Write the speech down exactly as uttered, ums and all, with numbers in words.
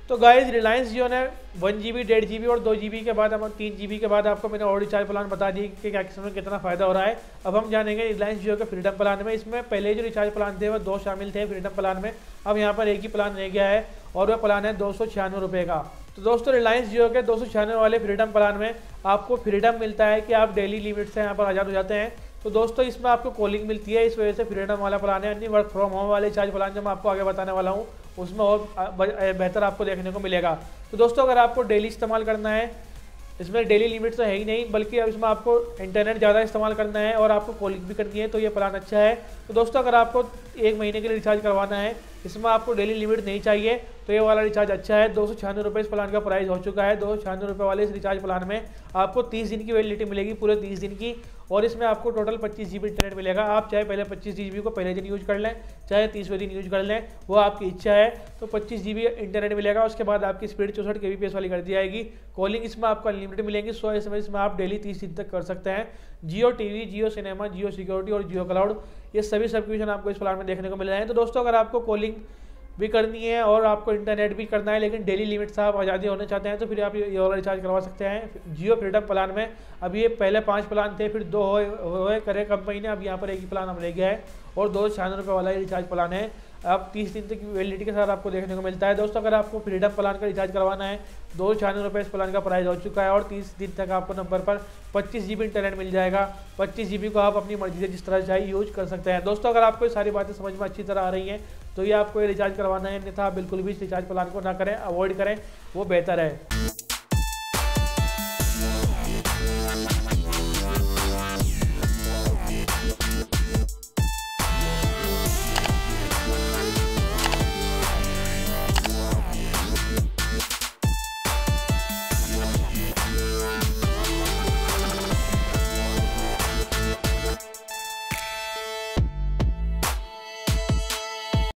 तो गाइस रिलायंस जियो ने one G B डेढ़ जी बी और दो जी बी के बाद हम तीन जी बी के बाद आपको मैंने और रिचार्ज प्लान बता दी कि क्या किसमें कितना फ़ायदा हो रहा है। अब हम जानेंगे रिलायंस जियो के फ्रीडम प्लान में। इसमें पहले जो रिचार्ज प्लान थे वो दो शामिल थे फ्रीडम प्लान में, अब यहाँ पर एक ही प्लान रह गया है और वह प्लान है दो सौ छियानवे रुपये का। तो दोस्तों रिलायंस जियो के दो सौ छियानवे वाले फ्रीडम प्लान में आपको फ्रीडम मिलता है कि आप डेली लिमिट से यहाँ पर आज़ाद हो जाते हैं। तो दोस्तों इसमें आपको कॉलिंग मिलती है, इस वजह से फ्रीडम वाला प्लान है। अन्य वर्क फ्रॉम होम वाले रिचार्ज प्लान जो मैं आपको आगे बताने वाला हूँ उसमें और बेहतर आपको देखने को मिलेगा। तो दोस्तों अगर आपको डेली इस्तेमाल करना है, इसमें डेली लिमिट तो है ही नहीं बल्कि अब इसमें आपको इंटरनेट ज़्यादा इस्तेमाल करना है और आपको कॉलिंग भी करनी है, तो ये प्लान अच्छा है। तो दोस्तों अगर आपको एक महीने के लिए रिचार्ज करवाना है, इसमें आपको डेली लिमिट नहीं चाहिए, तो ये वाला रिचार्ज अच्छा है। दो सौ छियानवे रुपये इस प्लान का प्राइस हो चुका है। दो सौ छियानवे रुपये वाले इस रिचार्ज प्लान में आपको तीस दिन की वैलिडिटी मिलेगी, पूरे तीस दिन की, और इसमें आपको टोटल पच्चीस जी बी इंटरनेट मिलेगा। आप चाहे पहले पच्चीस जी बी को पहले दिन यूज कर लें, चाहे तीसवें दिन यूज कर लें, वो आपकी इच्छा है। तो पच्चीस जी बी इंटरनेट मिलेगा, उसके बाद आपकी स्पीड चौसठ के बी पी एस वाली कर दी जाएगी। कॉलिंग इसमें आपको अनलिमिटेड मिलेंगी, सौ एस एम एस में आप डेली तीस दिन तक कर सकते हैं। Jio TV, Jio cinema, Jio security और जियो क्लाउड, ये सभी सब्सक्रिप्शन आपको इस प्लान में देखने को मिल रहे हैं। तो दोस्तों अगर आपको कॉलिंग भी करनी है और आपको इंटरनेट भी करना है लेकिन डेली लिमिट से आप आज़ादी होना चाहते हैं, तो फिर आप ये वाला रिचार्ज करवा सकते हैं जियो फ्रीडम प्लान में। अभी ये पहले पांच प्लान थे, फिर दो हुए करे कंपनी ने, अब यहाँ पर एक ही प्लान अब रह गया है और दो सौ छियानवे रुपये वाला ये रिचार्ज प्लान है। अब तीस दिन तक वैलिडिटी के साथ आपको देखने को मिलता है। दोस्तों अगर आपको फ्रीडम प्लान का रिचार्ज करवाना है, दो सौ छियानवे रुपये इस प्लान का प्राइस हो चुका है और तीस दिन तक आपको नंबर पर पच्चीस जी बी इंटरनेट मिल जाएगा। पच्चीस जी बी को आप अपनी मर्जी से जिस तरह चाहे यूज कर सकते हैं। दोस्तों अगर आपको ये सारी बातें समझ में अच्छी तरह आ रही हैं तो ये आपको ये रिचार्ज करवाना है, अन्यथा बिल्कुल भी इस रिचार्ज प्लान को ना करें, अवॉइड करें, वो बेहतर है।